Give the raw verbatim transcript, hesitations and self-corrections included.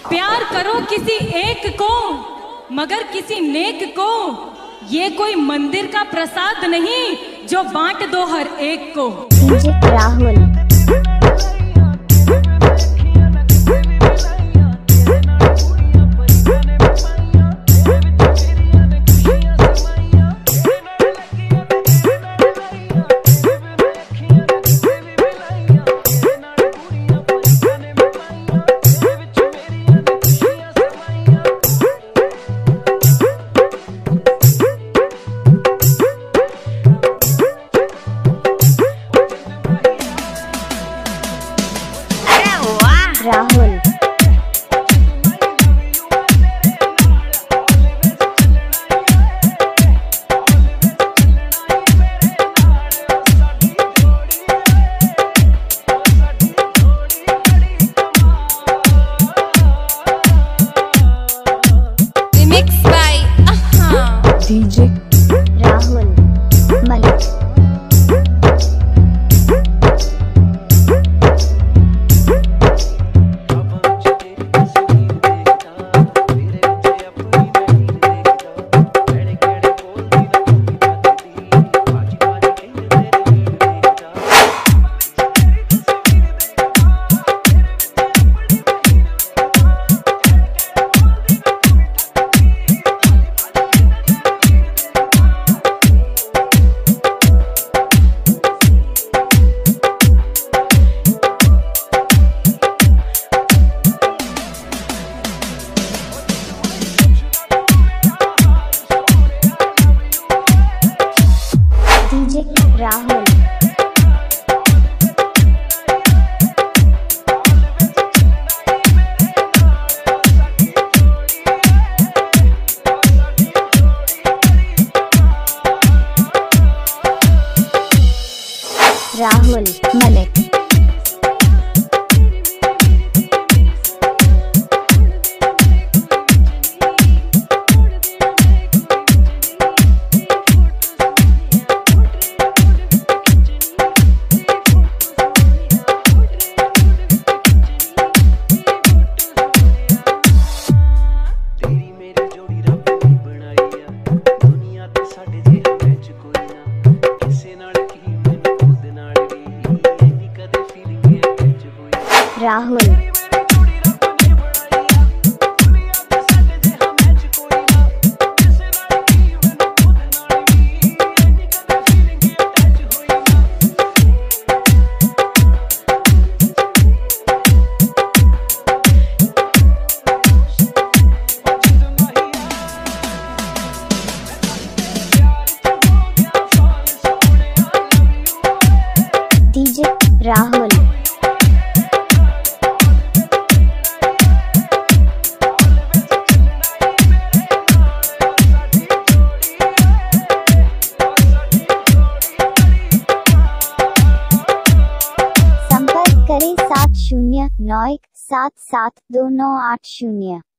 प्यार करो किसी एक को मगर किसी नेक को, ये कोई मंदिर का प्रसाद नहीं जो बांट दो हर एक को। DJ Rahul. Rahul. Remix by Aha। DJ Rahul Malik. Rahul. Rahul Malik. Rahul. DJ Rahul. संपर्क करें सात शून्य नौ एक सात सात दो नौ आठ शून्य।